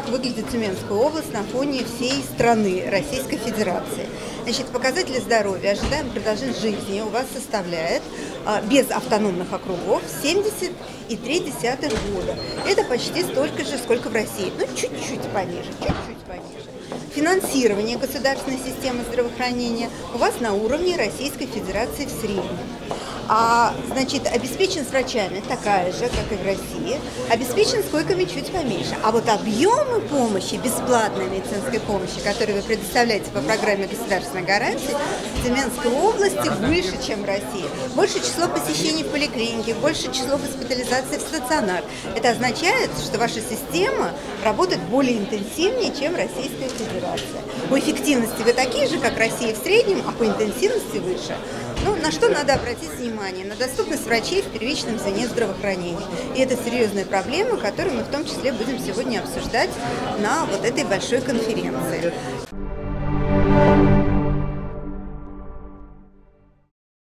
как выглядит Тюменская область на фоне всей страны Российской Федерации. Значит, показатели здоровья, ожидаемая продолжительность жизни у вас составляет без автономных округов 70,3 года. Это почти столько же, сколько в России. Ну, чуть-чуть пониже, чуть-чуть пониже. Финансирование государственной системы здравоохранения у вас на уровне Российской Федерации в среднем. Значит, обеспеченность врачами такая же, как и в России, обеспеченность койками чуть поменьше. А вот объемы помощи, бесплатной медицинской помощи, которую вы предоставляете по программе государственной гарантии, в Тюменской области выше, чем в России. Больше число посещений в поликлинике, больше число госпитализаций в стационар. Это означает, что ваша система работает более интенсивнее, чем Российская Федерация. По эффективности вы такие же, как Россия в среднем, а по интенсивности выше. Ну, на что надо обратить внимание? На доступность врачей в первичном звене здравоохранения. И это серьезная проблема, которую мы в том числе будем сегодня обсуждать на вот этой большой конференции.